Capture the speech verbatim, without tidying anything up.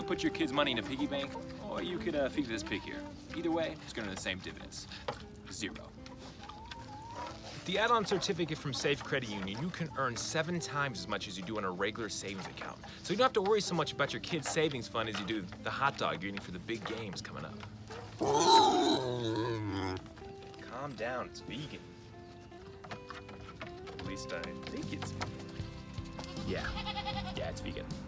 put your kids' money in a piggy bank, or you could uh, feed this pig here. Either way, it's gonna earn the same dividends. Zero. The add-on certificate from Safe Credit Union, you can earn seven times as much as you do on a regular savings account. So you don't have to worry so much about your kid's savings fund as you do the hot dog you're eating for the big games coming up. Calm down, it's vegan. At least I think it's vegan. Yeah, yeah, it's vegan.